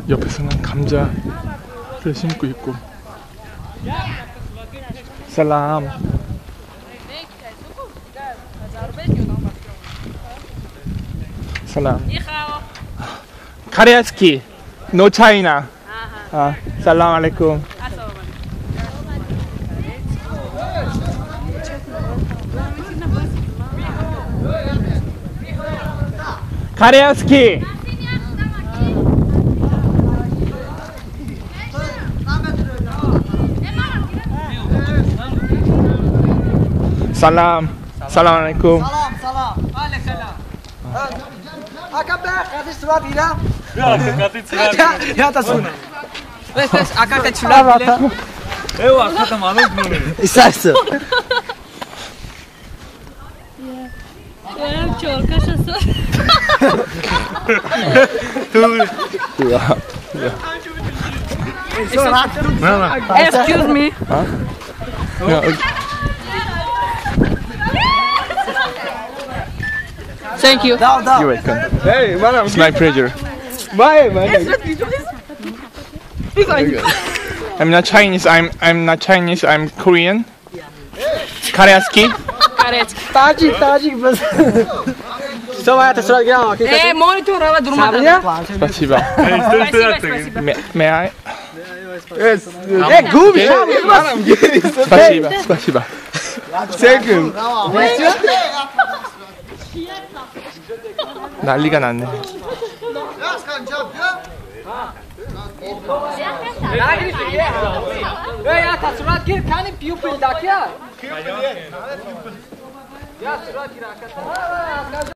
옆에서는 감자를 심고 있고. 살람. 살람. Koreaski, no China. Salam alaikum. Koreaski. Salam. Salam alaikum. Salam. Akabla, kati surat ila. Ya tasun. Wes akate chula bile. Ewa akata malum nune. İsterse. Ya çok kaşası. Excuse me. Thank you. You're welcome. Hey, madam. It's my pleasure. Why, madam? I'm not Chinese. I'm not Chinese. I'm Korean. Koreaski. Tajik bas. Что это сразу грамма? Монитор ала durmadan. Спасибо. May I? Yes. Губи. Спасибо. Спасибо. Thank you. 난리가 났네. Ya tasrat gir kani pupil da kya? Ya surat gira kata.